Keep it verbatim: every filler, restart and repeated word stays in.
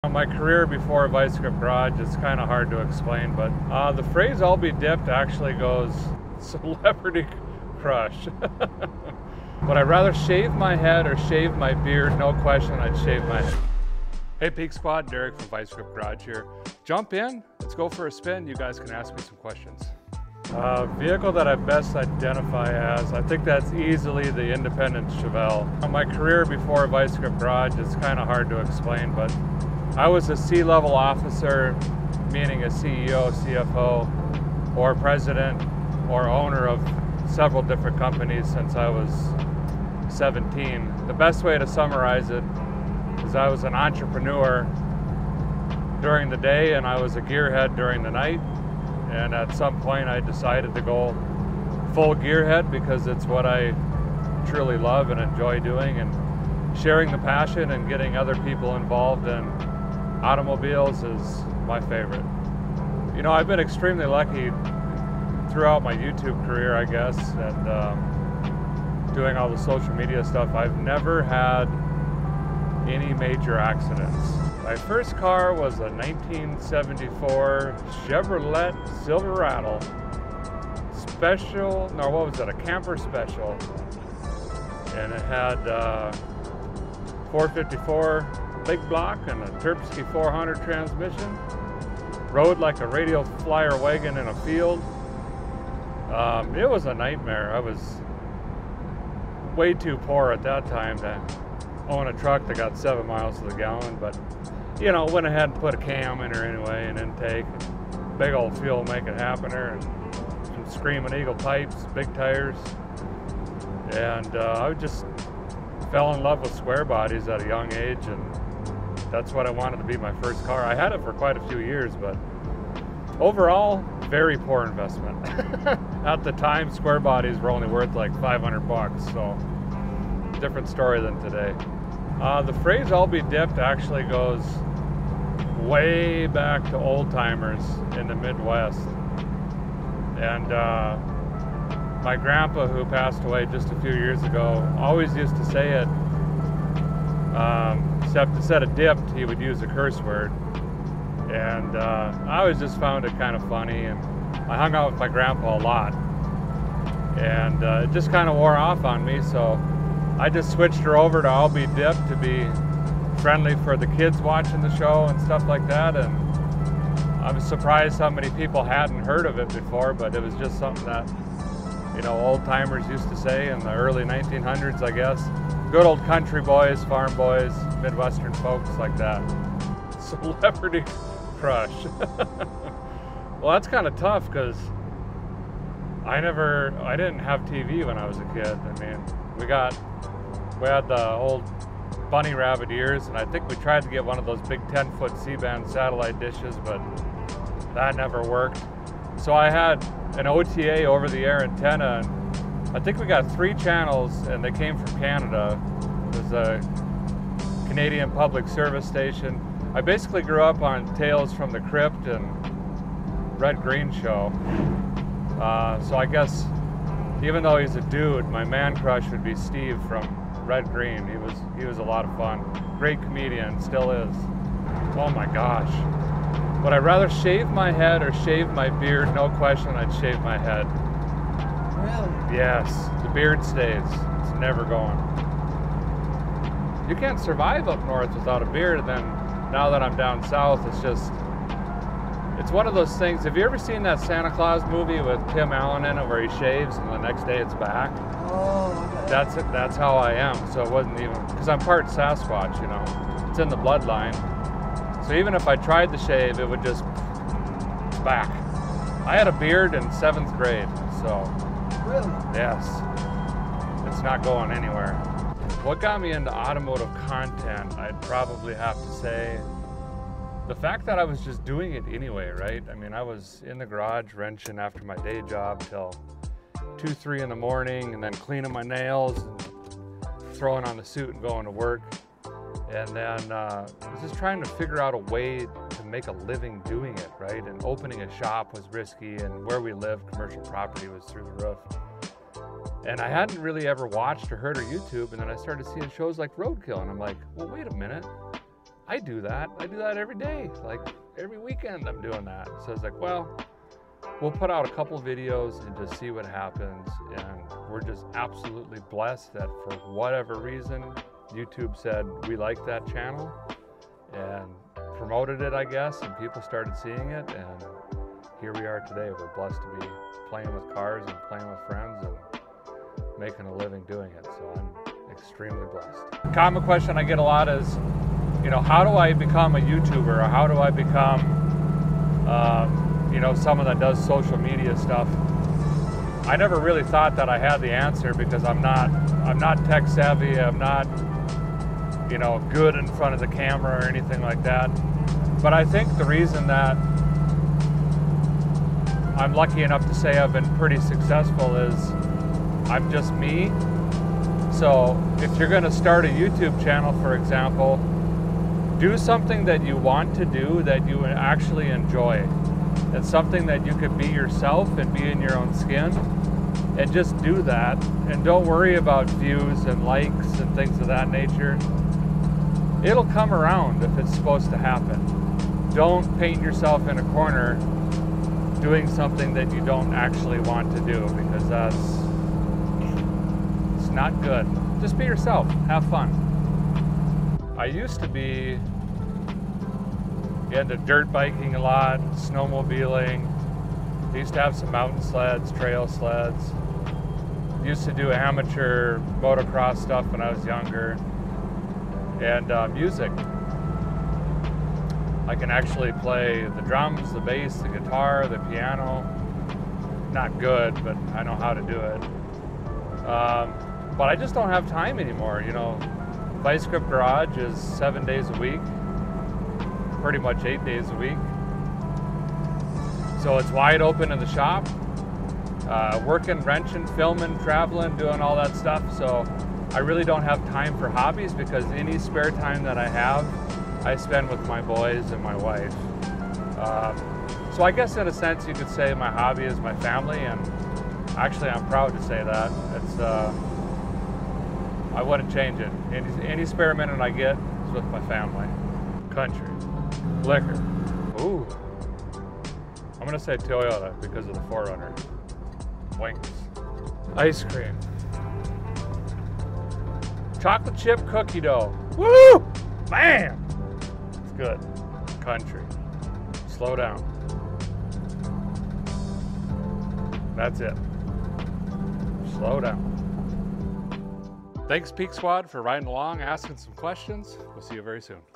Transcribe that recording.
My career before Vice Grip Garage is kind of hard to explain, but uh, the phrase "I'll be dipped" actually goes celebrity crush. Would I rather shave my head or shave my beard? No question, I'd shave my head. Hey Peak Squad, Derek from Vice Grip Garage here. Jump in, let's go for a spin. You guys can ask me some questions. Uh, vehicle that I best identify as, I think that's easily the independent Chevelle. My career before Vice Grip Garage is kind of hard to explain, but I was a C-level officer, meaning a C E O, C F O, or president, or owner of several different companies since I was seventeen. The best way to summarize it is I was an entrepreneur during the day and I was a gearhead during the night. And at some point I decided to go full gearhead because it's what I truly love and enjoy doing, and sharing the passion and getting other people involved in automobiles is my favorite. You know, I've been extremely lucky throughout my YouTube career, I guess, and um, doing all the social media stuff. I've never had any major accidents. My first car was a nineteen seventy-four Chevrolet Silverado Special, no, what was that, a camper special. And it had uh, four fifty-four big block and a Terpsky four hundred transmission. Rode like a radial flyer wagon in a field. Um, it was a nightmare. I was way too poor at that time to own a truck that got seven miles to the gallon, but you know, went ahead and put a cam in her anyway, an intake, big old fuel make it happen her, and some Screaming Eagle pipes, big tires, and uh, I just fell in love with square bodies at a young age, and that's what I wanted to be my first car. I had it for quite a few years, but overall, very poor investment. At the time, square bodies were only worth like five hundred bucks, so different story than today. Uh, the phrase "I'll be dipped" actually goes way back to old timers in the Midwest. And uh, my grandpa, who passed away just a few years ago, always used to say it, um, except instead of dipped, he would use a curse word. And uh, I always just found it kind of funny, and I hung out with my grandpa a lot. And uh, it just kind of wore off on me, so I just switched her over to "I'll be dipped" to be friendly for the kids watching the show and stuff like that. And I was surprised how many people hadn't heard of it before, but it was just something that, you know, old timers used to say in the early nineteen hundreds, I guess. Good old country boys, farm boys, Midwestern folks like that. Celebrity crush. Well, that's kind of tough because I never, I didn't have T V when I was a kid. I mean, we got, we had the old bunny rabbit ears, and I think we tried to get one of those big ten foot C-band satellite dishes, but that never worked. So I had an O T A over the air antenna, and I think we got three channels, and they came from Canada. It was a Canadian public service station. I basically grew up on Tales from the Crypt and Red Green Show. Uh, so I guess even though he's a dude, my man crush would be Steve from Red Green. He was he was a lot of fun. Great comedian, still is. Oh my gosh. Would I rather shave my head or shave my beard? No question, I'd shave my head. Really? Yes, the beard stays. It's never going. You can't survive up north without a beard, and then now that I'm down south, it's just, it's one of those things. Have you ever seen that Santa Claus movie with Tim Allen in it where he shaves and the next day it's back? Oh, okay. That's it. That's how I am. So it wasn't even, because I'm part Sasquatch, you know. It's in the bloodline. So even if I tried to shave, it would just, it's back. I had a beard in seventh grade, so. Really? Yes. It's not going anywhere. What got me into automotive content, I'd probably have to say the fact that I was just doing it anyway, right? I mean, I was in the garage wrenching after my day job till two, three in the morning, and then cleaning my nails, and throwing on the suit and going to work. And then uh, I was just trying to figure out a way to make a living doing it, right? And opening a shop was risky, and where we lived, commercial property was through the roof. And I hadn't really ever watched or heard of YouTube, and then I started seeing shows like Roadkill, and I'm like, well, wait a minute. I do that. I do that every day. Like every weekend I'm doing that. So it's like, well, we'll put out a couple videos and just see what happens. And we're just absolutely blessed that for whatever reason, YouTube said we like that channel and promoted it, I guess, and people started seeing it. And here we are today. We're blessed to be playing with cars and playing with friends and making a living doing it. So I'm extremely blessed. Common question I get a lot is, you know, how do I become a YouTuber, or how do I become, um, you know, someone that does social media stuff? I never really thought that I had the answer because I'm not, I'm not tech savvy. I'm not, you know, good in front of the camera or anything like that. But I think the reason that I'm lucky enough to say I've been pretty successful is I'm just me. So if you're going to start a YouTube channel, for example, do something that you want to do, that you actually enjoy. It's something that you could be yourself and be in your own skin, and just do that. And don't worry about views and likes and things of that nature. It'll come around if it's supposed to happen. Don't paint yourself in a corner doing something that you don't actually want to do, because that's it's not good. Just be yourself, have fun. I used to be into dirt biking a lot, snowmobiling. I used to have some mountain sleds, trail sleds. Used to do amateur motocross stuff when I was younger. And uh, music. I can actually play the drums, the bass, the guitar, the piano. Not good, but I know how to do it. Um, but I just don't have time anymore. You know, Vice Grip Garage is seven days a week, pretty much eight days a week. So it's wide open in the shop, uh, working, wrenching, filming, traveling, doing all that stuff. So I really don't have time for hobbies, because any spare time that I have, I spend with my boys and my wife. Um, so I guess in a sense you could say my hobby is my family, and actually I'm proud to say that. It's, uh, I wouldn't change it. Any, any spare minute I get is with my family. Country. Liquor. Ooh. I'm gonna say Toyota because of the four runner. Winks. Ice cream. Chocolate chip cookie dough. Woo! Man! It's good. Country. Slow down. That's it. Slow down. Thanks, Peak Squad, for riding along, asking some questions. We'll see you very soon.